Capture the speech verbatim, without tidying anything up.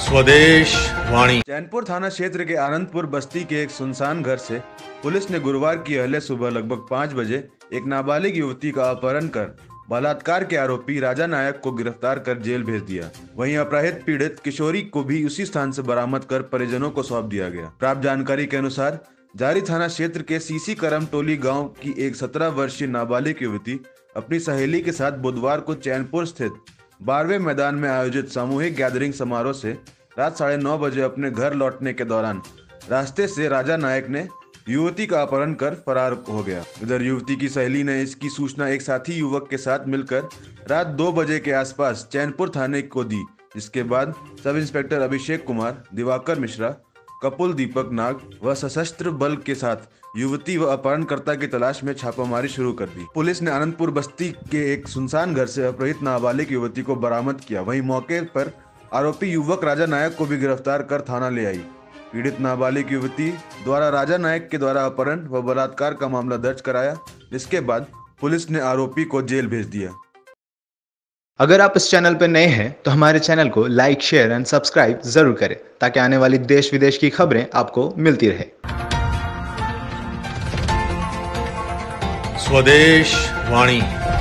स्वदेश वाणी। चैनपुर थाना क्षेत्र के आनंदपुर बस्ती के एक सुनसान घर से पुलिस ने गुरुवार की अहले सुबह लगभग पाँच बजे एक नाबालिग युवती का अपहरण कर बलात्कार के आरोपी राजा नायक को गिरफ्तार कर जेल भेज दिया। वहीं अपराधित पीड़ित किशोरी को भी उसी स्थान से बरामद कर परिजनों को सौंप दिया गया। प्राप्त जानकारी के अनुसार जारी थाना क्षेत्र के सीसी करम टोली गाँव की एक सत्रह वर्षीय नाबालिग युवती अपनी सहेली के साथ बुधवार को चैनपुर स्थित बारहवें मैदान में आयोजित सामूहिक गैदरिंग समारोह से रात साढ़े नौ बजे अपने घर लौटने के दौरान रास्ते से राजा नायक ने युवती का अपहरण कर फरार हो गया। इधर युवती की सहेली ने इसकी सूचना एक साथी युवक के साथ मिलकर रात दो बजे के आसपास चैनपुर थाने को दी, जिसके बाद सब इंस्पेक्टर अभिषेक कुमार, दिवाकर मिश्रा, कपुल दीपक नाग व सशस्त्र बल के साथ युवती व अपहरणकर्ता की तलाश में छापामारी शुरू कर दी। पुलिस ने आनंदपुर बस्ती के एक सुनसान घर से अपहृत नाबालिग युवती को बरामद किया। वहीं मौके पर आरोपी युवक राजा नायक को भी गिरफ्तार कर थाना ले आई। पीड़ित नाबालिग युवती द्वारा राजा नायक के द्वारा अपहरण व बलात्कार का मामला दर्ज कराया, जिसके बाद पुलिस ने आरोपी को जेल भेज दिया। अगर आप इस चैनल पर नए हैं तो हमारे चैनल को लाइक, शेयर एंड सब्सक्राइब जरूर करें ताकि आने वाली देश विदेश की खबरें आपको मिलती रहे। स्वदेश वाणी।